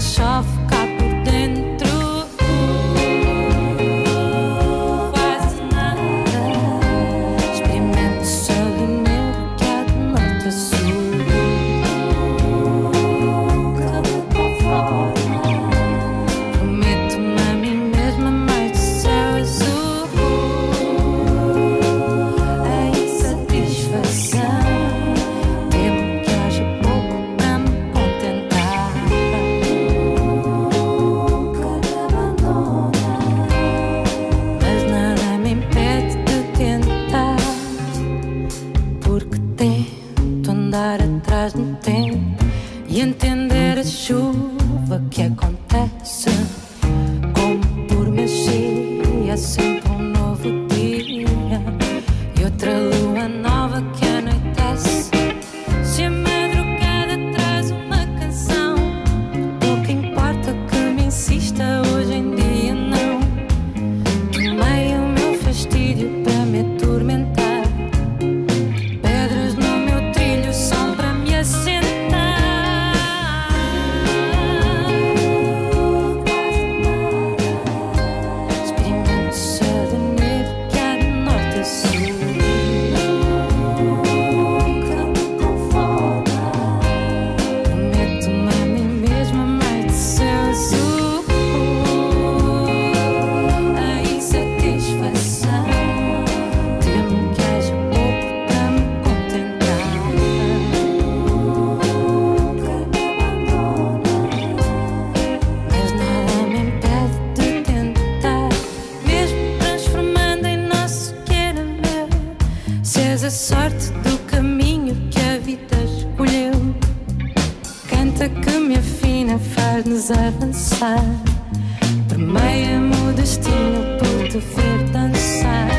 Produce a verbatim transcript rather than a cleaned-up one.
chove cá por dentro. Quase nada. Experimento salinero que há de norte a sul. Nunca me conformo. Prometo-me a mim mesma mais de céu azul. A insatisfação. Temo que haja pouco para me contentar. Nunca me abandona, mas nada me impede de tentar. Porque tento andar atrás no tempo e entender a chuva que acontece. Como por magia, sempre um novo dia e outra lua nova que anoitece. Se a madrugada traz uma canção, pouco importa que me insista, hoje em dia não. Tomei o meu fastídio para me atormentar, pedras no meu trilho são para me assentar. Experimento salinero que há de norte a sul. Nunca me conformo. Prometo-me a mim mesma mais de céu azul. A insatisfação. Temo que haja pouco para me contentar. Nunca me abandona, mas nada me impede de tentar. Mesmo transformando em nosso que era meu, se és a sorte do caminho que a vida escolheu. Canta que me afina, faz-nos avançar. Permeia-me o destino por te ver dançar.